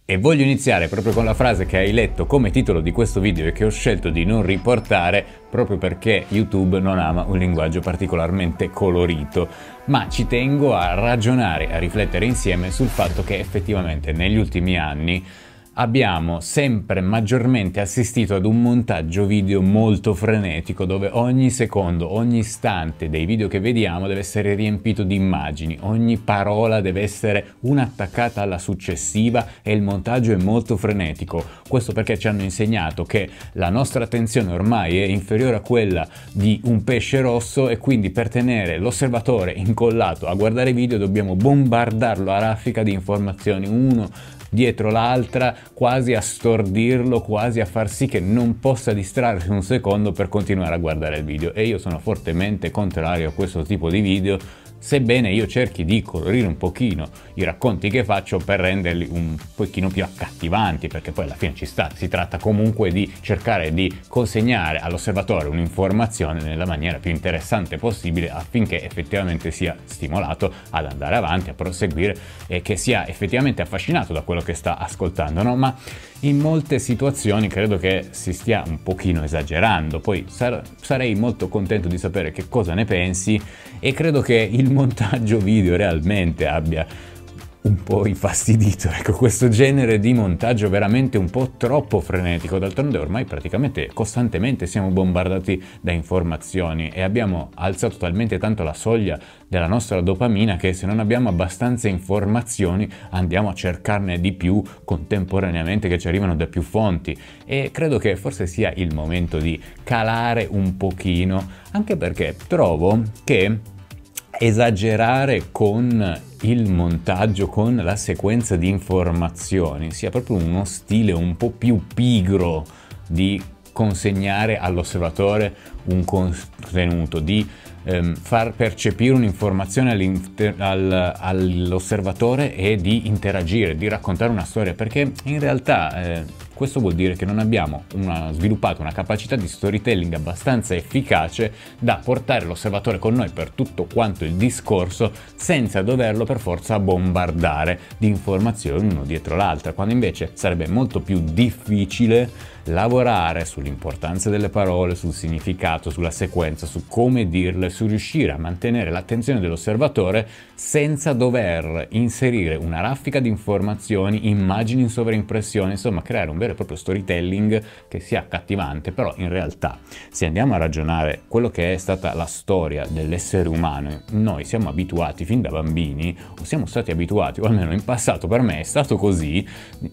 E voglio iniziare proprio con la frase che hai letto come titolo di questo video e che ho scelto di non riportare proprio perché YouTube non ama un linguaggio particolarmente colorito, ma ci tengo a ragionare, a riflettere insieme sul fatto che effettivamente negli ultimi anni abbiamo sempre maggiormente assistito ad un montaggio video molto frenetico dove ogni secondo, ogni istante dei video che vediamo deve essere riempito di immagini, ogni parola deve essere una attaccata alla successiva e il montaggio è molto frenetico. Questo perché ci hanno insegnato che la nostra attenzione ormai è inferiore a quella di un pesce rosso e quindi per tenere l'osservatore incollato a guardare video dobbiamo bombardarlo a raffica di informazioni uno dietro l'altra, quasi a stordirlo, quasi a far sì che non possa distrarsi un secondo per continuare a guardare il video. E io sono fortemente contrario a questo tipo di video, sebbene io cerchi di colorire un pochino i racconti che faccio per renderli un pochino più accattivanti, perché poi alla fine ci sta, si tratta comunque di cercare di consegnare all'osservatore un'informazione nella maniera più interessante possibile affinché effettivamente sia stimolato ad andare avanti, a proseguire e che sia effettivamente affascinato da quello che sta ascoltando, no? Ma in molte situazioni credo che si stia un pochino esagerando. Poi sarei molto contento di sapere che cosa ne pensi e credo che il montaggio video realmente abbia un po' infastidito, ecco, questo genere di montaggio veramente un po' troppo frenetico. D'altronde ormai praticamente costantemente siamo bombardati da informazioni e abbiamo alzato talmente tanto la soglia della nostra dopamina che se non abbiamo abbastanza informazioni andiamo a cercarne di più contemporaneamente che ci arrivano da più fonti, e credo che forse sia il momento di calare un pochino, anche perché trovo che esagerare con il montaggio, con la sequenza di informazioni sia proprio uno stile un po' più pigro di consegnare all'osservatore un contenuto, di far percepire un'informazione all'osservatore e di interagire, di raccontare una storia, perché in realtà questo vuol dire che non abbiamo sviluppato una capacità di storytelling abbastanza efficace da portare l'osservatore con noi per tutto quanto il discorso senza doverlo per forza bombardare di informazioni uno dietro l'altra, quando invece sarebbe molto più difficile lavorare sull'importanza delle parole, sul significato, sulla sequenza, su come dirle, su riuscire a mantenere l'attenzione dell'osservatore senza dover inserire una raffica di informazioni, immagini in sovraimpressione, insomma creare un vero e proprio storytelling che sia accattivante. Però in realtà, se andiamo a ragionare quello che è stata la storia dell'essere umano, noi siamo abituati fin da bambini, o siamo stati abituati, o almeno in passato per me è stato così,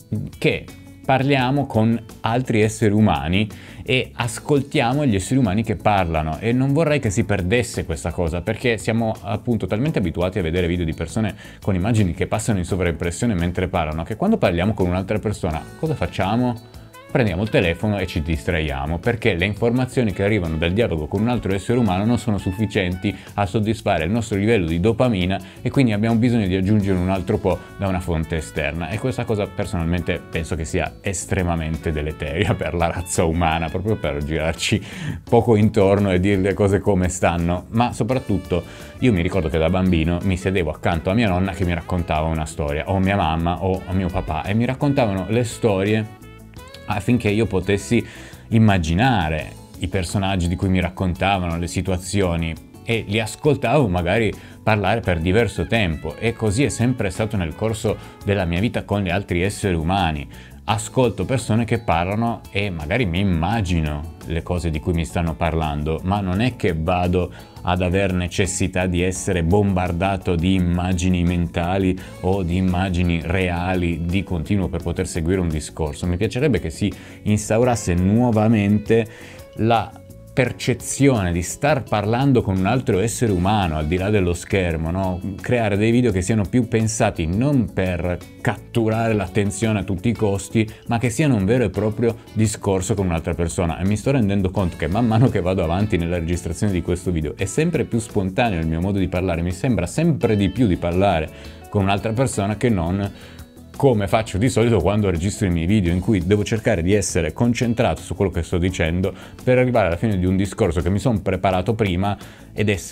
che parliamo con altri esseri umani e ascoltiamo gli esseri umani che parlano, e non vorrei che si perdesse questa cosa, perché siamo appunto talmente abituati a vedere video di persone con immagini che passano in sovraimpressione mentre parlano, che quando parliamo con un'altra persona cosa facciamo? Prendiamo il telefono e ci distraiamo, perché le informazioni che arrivano dal dialogo con un altro essere umano non sono sufficienti a soddisfare il nostro livello di dopamina e quindi abbiamo bisogno di aggiungere un altro po' da una fonte esterna, e questa cosa personalmente penso che sia estremamente deleteria per la razza umana, proprio per girarci poco intorno e dire le cose come stanno. Ma soprattutto io mi ricordo che da bambino mi sedevo accanto a mia nonna che mi raccontava una storia, o mia mamma o a mio papà, e mi raccontavano le storie affinché io potessi immaginare i personaggi di cui mi raccontavano, le situazioni, e li ascoltavo magari parlare per diverso tempo, e così è sempre stato nel corso della mia vita con gli altri esseri umani. Ascolto persone che parlano e magari mi immagino le cose di cui mi stanno parlando, ma non è che vado ad aver necessità di essere bombardato di immagini mentali o di immagini reali di continuo per poter seguire un discorso. Mi piacerebbe che si instaurasse nuovamente la percezione di star parlando con un altro essere umano al di là dello schermo, no? Creare dei video che siano più pensati non per catturare l'attenzione a tutti i costi, ma che siano un vero e proprio discorso con un'altra persona. E mi sto rendendo conto che man mano che vado avanti nella registrazione di questo video è sempre più spontaneo il mio modo di parlare, mi sembra sempre di più di parlare con un'altra persona che non come faccio di solito quando registro i miei video, in cui devo cercare di essere concentrato su quello che sto dicendo per arrivare alla fine di un discorso che mi sono preparato prima ed essere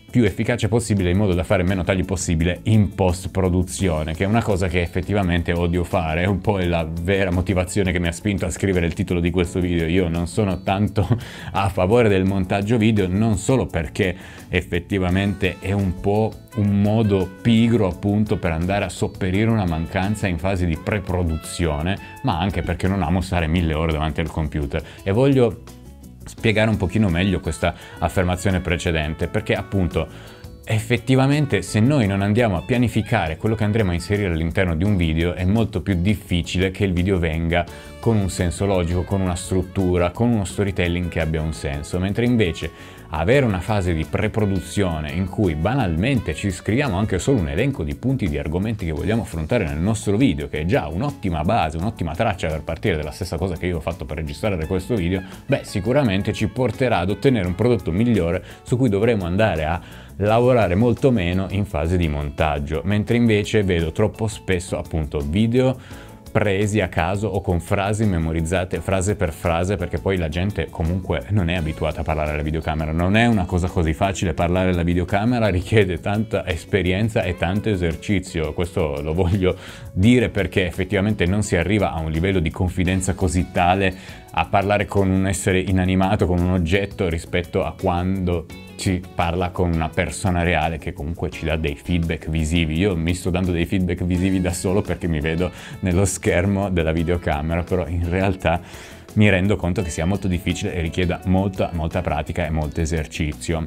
più efficace possibile in modo da fare meno tagli possibile in post-produzione, che è una cosa che effettivamente odio fare, è un po' la vera motivazione che mi ha spinto a scrivere il titolo di questo video. Io non sono tanto a favore del montaggio video, non solo perché effettivamente è un po' un modo pigro appunto per andare a sopperire una mancanza in fase di pre-produzione, ma anche perché non amo stare 1000 ore davanti al computer. E voglio spiegare un pochino meglio questa affermazione precedente, perché appunto effettivamente se noi non andiamo a pianificare quello che andremo a inserire all'interno di un video, è molto più difficile che il video venga con un senso logico, con una struttura, con uno storytelling che abbia un senso, mentre invece avere una fase di pre-produzione in cui banalmente ci scriviamo anche solo un elenco di punti, di argomenti che vogliamo affrontare nel nostro video, che è già un'ottima base, un'ottima traccia per partire, della stessa cosa che io ho fatto per registrare questo video, beh, sicuramente ci porterà ad ottenere un prodotto migliore su cui dovremo andare a lavorare molto meno in fase di montaggio, mentre invece vedo troppo spesso appunto video presi a caso o con frasi memorizzate frase per frase, perché poi la gente comunque non è abituata a parlare alla videocamera, non è una cosa così facile parlare alla videocamera, richiede tanta esperienza e tanto esercizio. Questo lo voglio dire perché effettivamente non si arriva a un livello di confidenza così tale a parlare con un essere inanimato, con un oggetto, rispetto a quando ci parla con una persona reale che comunque ci dà dei feedback visivi. Io mi sto dando dei feedback visivi da solo perché mi vedo nello schermo della videocamera, però in realtà mi rendo conto che sia molto difficile e richieda molta pratica e molto esercizio.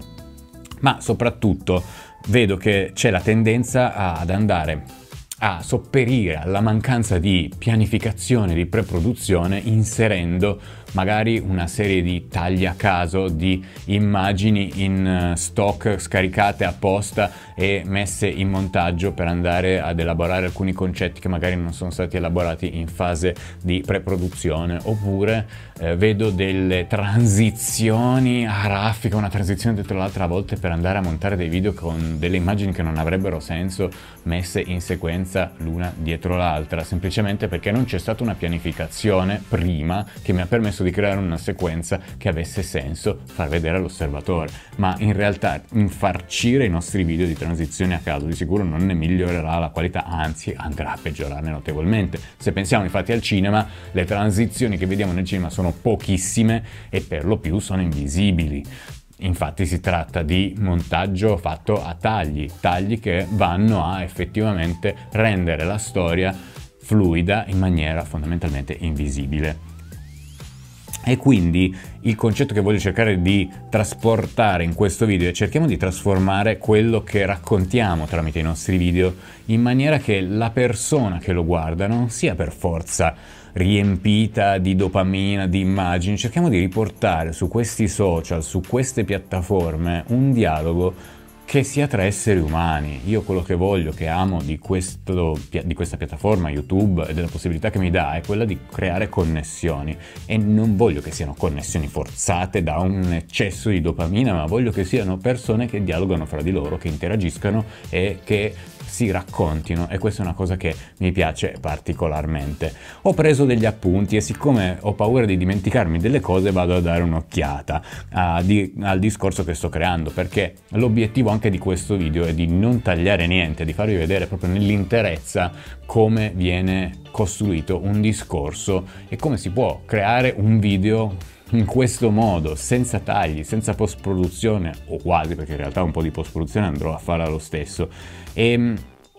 Ma soprattutto vedo che c'è la tendenza ad andare a sopperire alla mancanza di pianificazione, di pre-produzione, inserendo magari una serie di tagli a caso di immagini in stock scaricate apposta e messe in montaggio per andare ad elaborare alcuni concetti che magari non sono stati elaborati in fase di pre-produzione. Oppure vedo delle transizioni a raffica, una transizione dietro l'altra a volte, per andare a montare dei video con delle immagini che non avrebbero senso messe in sequenza l'una dietro l'altra, semplicemente perché non c'è stata una pianificazione prima che mi ha permesso di creare una sequenza che avesse senso far vedere all'osservatore. Ma in realtà infarcire i nostri video di transizioni a caso di sicuro non ne migliorerà la qualità, anzi andrà a peggiorarne notevolmente. Se pensiamo infatti al cinema, le transizioni che vediamo nel cinema sono pochissime e per lo più sono invisibili. Infatti si tratta di montaggio fatto a tagli che vanno a effettivamente rendere la storia fluida in maniera fondamentalmente invisibile. E quindi il concetto che voglio cercare di trasportare in questo video è: cerchiamo di trasformare quello che raccontiamo tramite i nostri video in maniera che la persona che lo guarda non sia per forza riempita di dopamina, di immagini. Cerchiamo di riportare su questi social, su queste piattaforme, un dialogo che sia tra esseri umani. Io quello che voglio, che amo di questa piattaforma YouTube e della possibilità che mi dà, è quella di creare connessioni, e non voglio che siano connessioni forzate da un eccesso di dopamina, ma voglio che siano persone che dialogano fra di loro, che interagiscano e che si raccontino, e questa è una cosa che mi piace particolarmente. Ho preso degli appunti e siccome ho paura di dimenticarmi delle cose vado a dare un'occhiata al discorso che sto creando, perché l'obiettivo anche di questo video è di non tagliare niente, di farvi vedere proprio nell'interezza come viene costruito un discorso e come si può creare un video in questo modo, senza tagli, senza post-produzione, o quasi, perché in realtà un po' di post-produzione andrò a fare lo stesso. E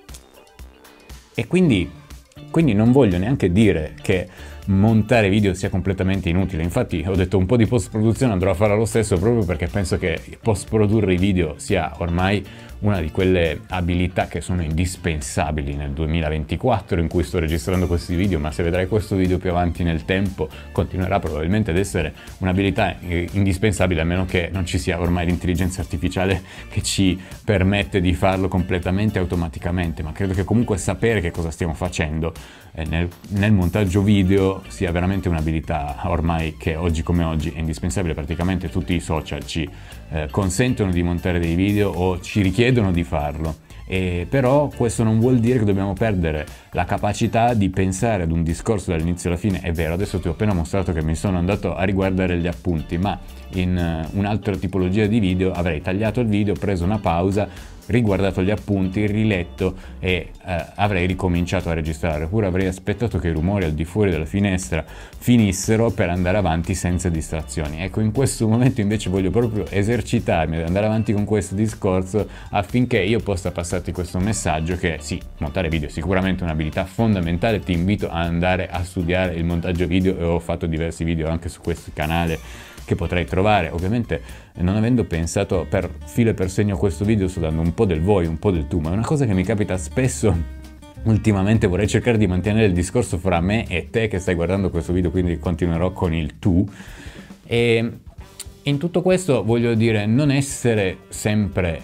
quindi non voglio neanche dire che montare video sia completamente inutile. Infatti ho detto un po' di post-produzione andrò a fare lo stesso, proprio perché penso che post-produrre i video sia ormai una di quelle abilità che sono indispensabili nel 2024 in cui sto registrando questi video, ma se vedrai questo video più avanti nel tempo continuerà probabilmente ad essere un'abilità indispensabile, a meno che non ci sia ormai l'intelligenza artificiale che ci permette di farlo completamente automaticamente. Ma credo che comunque sapere che cosa stiamo facendo nel montaggio video sia veramente un'abilità ormai che oggi come oggi è indispensabile. Praticamente tutti i social ci consentono di montare dei video o ci richiedono di farlo, Però questo non vuol dire che dobbiamo perdere la capacità di pensare ad un discorso dall'inizio alla fine. È vero, adesso ti ho appena mostrato che mi sono andato a riguardare gli appunti, ma in un'altra tipologia di video avrei tagliato il video, preso una pausa, riguardato gli appunti, riletto e avrei ricominciato a registrare, oppure avrei aspettato che i rumori al di fuori della finestra finissero per andare avanti senza distrazioni. Ecco, in questo momento invece voglio proprio esercitarmi ad andare avanti con questo discorso affinché io possa passarti questo messaggio che sì, montare video è sicuramente un'abilità fondamentale, ti invito ad andare a studiare il montaggio video e ho fatto diversi video anche su questo canale che potrai trovare. Ovviamente non avendo pensato per filo e per segno questo video sto dando un po' del voi, un po' del tu, ma è una cosa che mi capita spesso ultimamente. Vorrei cercare di mantenere il discorso fra me e te che stai guardando questo video, quindi continuerò con il tu. E in tutto questo voglio dire, non essere sempre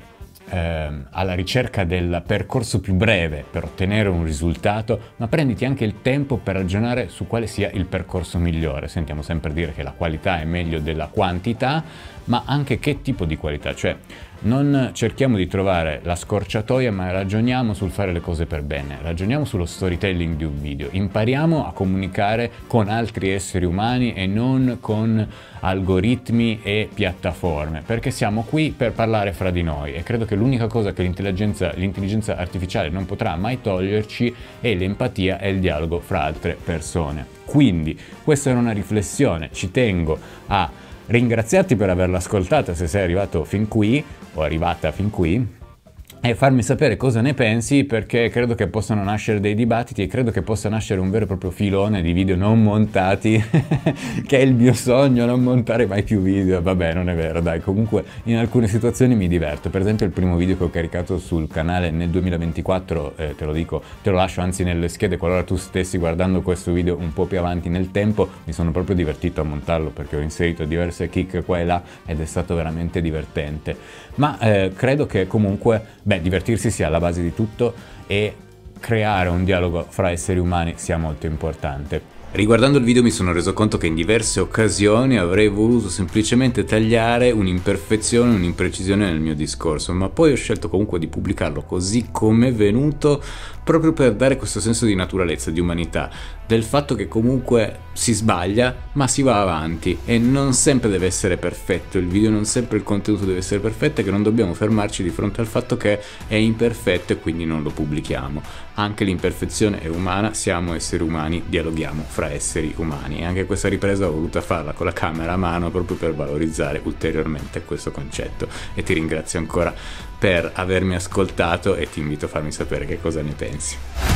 alla ricerca del percorso più breve per ottenere un risultato, ma prenditi anche il tempo per ragionare su quale sia il percorso migliore. Sentiamo sempre dire che la qualità è meglio della quantità, ma anche che tipo di qualità, cioè non cerchiamo di trovare la scorciatoia, ma ragioniamo sul fare le cose per bene, ragioniamo sullo storytelling di un video, impariamo a comunicare con altri esseri umani e non con algoritmi e piattaforme, perché siamo qui per parlare fra di noi e credo che l'unica cosa che l'intelligenza artificiale non potrà mai toglierci è l'empatia e il dialogo fra altre persone. Quindi questa era una riflessione, ci tengo a ringraziarti per averla ascoltata se sei arrivato fin qui o arrivata fin qui e farmi sapere cosa ne pensi, perché credo che possano nascere dei dibattiti e credo che possa nascere un vero e proprio filone di video non montati che è il mio sogno, non montare mai più video. Vabbè, non è vero, dai, comunque in alcune situazioni mi diverto. Per esempio il primo video che ho caricato sul canale nel 2024, te lo dico, te lo lascio anzi nelle schede qualora tu stessi guardando questo video un po' più avanti nel tempo, mi sono proprio divertito a montarlo perché ho inserito diverse kick qua e là ed è stato veramente divertente. Ma credo che comunque divertirsi sia alla base di tutto e creare un dialogo fra esseri umani sia molto importante. Riguardando il video mi sono reso conto che in diverse occasioni avrei voluto semplicemente tagliare un'imperfezione, un'imprecisione nel mio discorso, ma poi ho scelto comunque di pubblicarlo così come è venuto, proprio per dare questo senso di naturalezza, di umanità, del fatto che comunque si sbaglia ma si va avanti e non sempre deve essere perfetto il video, non sempre il contenuto deve essere perfetto e che non dobbiamo fermarci di fronte al fatto che è imperfetto e quindi non lo pubblichiamo. Anche l'imperfezione è umana, siamo esseri umani, dialoghiamo fra esseri umani e anche questa ripresa ho voluto farla con la camera a mano proprio per valorizzare ulteriormente questo concetto e ti ringrazio ancora per avermi ascoltato e ti invito a farmi sapere che cosa ne pensi.